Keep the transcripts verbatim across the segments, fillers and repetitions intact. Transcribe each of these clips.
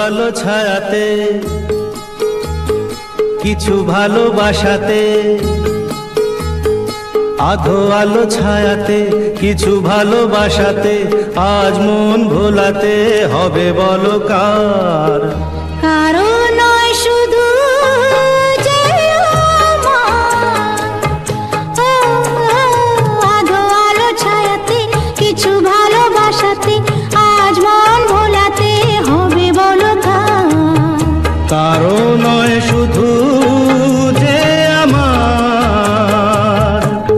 আলো ছায়াতে কিছু ভালোবাসাতে, আধো আলো ছায়াতে কিছু ভালোবাসাতে, আজ মন ভোলাতে হবে বলো কার? কারো নয় শুধু যে আধো আলো ছায়াতে কিছু ভালোবাসাতে, আজ মন ভোলাতে হবে বলো কার? কারো নয় শুধু যে আমার।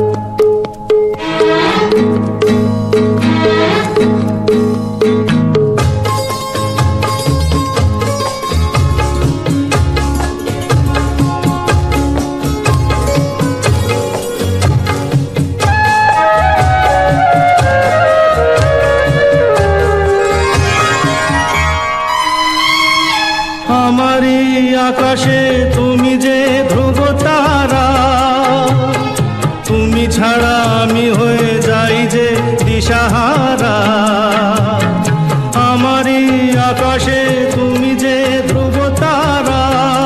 আমারই আকাশে তুমি যে ধ্রুব তারা, তুমি ছাড়া আমি হয়ে যাই যে দিশাহারা। আমারই আকাশে তুমি যে ধ্রুব তারা,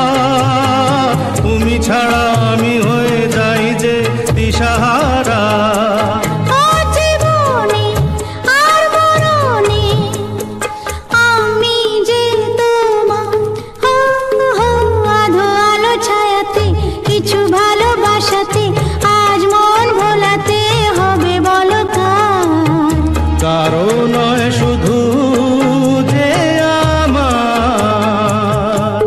তুমি ছাড়া আমি হয়ে যাই যে দিশাহারা। কিছু ভালোবাসাতে আজ মন ভোলাতে হবে বলো কার? কারো নয় শুধু যে আমার।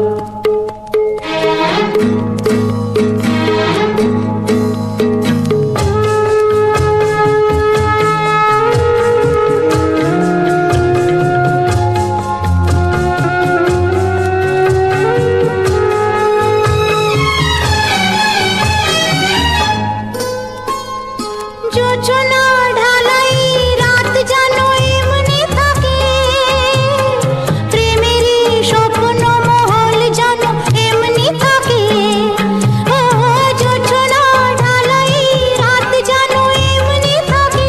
যোচনা ঢালাই রাত জানো এমনি থাকে, প্রেমেরই স্বপ্ন মহল জানো এমনি থাকে। ও যোচনা ঢালাই রাত জানো এমনি থাকে,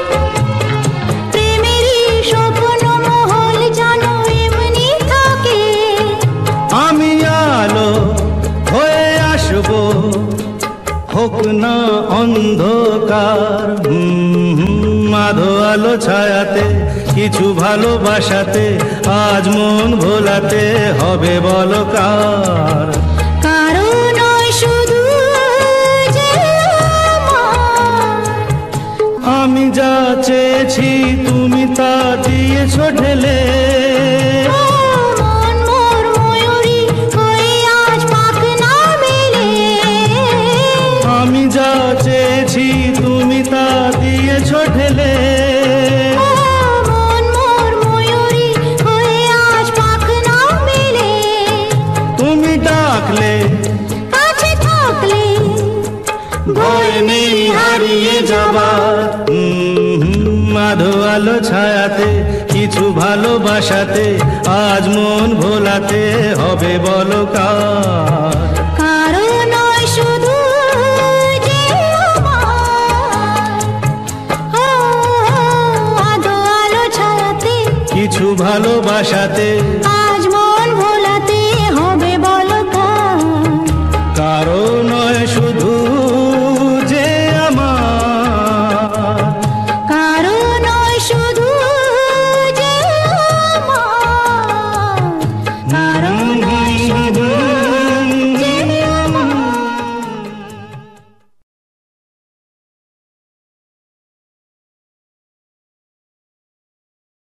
প্রেমেরই স্বপ্ন মহল জানো এমনি থাকে। আমি আলো হয়ে আসবো, হোক না অন্ধকার। আধো আলো ছায়াতে কিছু ভালোবাসাতে, আজ মন ভোলাতে হবে বলো কার? কারো নয় শুধু যে আমার। আমি যা চেয়েছি তুমি তা দিয়েছো ঢেলে, মন মোর ময়ূরী হয়ে আজ পাখ না মেলে। আমি যা চেয়েছি তুমি তা দিয়েছো ঢেলে। মন মোর ময়ূরী হয়ে আজ পাখ না মেলে। তুমি ডাকলে কাছে থাকলে ভয় নেই হারিয়ে যাবার। আধো আলো ছায়াতে কিছু ভালোবাসাতে, আজ মন ভোলাতে হবে বলো কার? কারো নয় শুধু যে আমার। আধো আলো ছায়াতে কিছু ভালোবাসাতে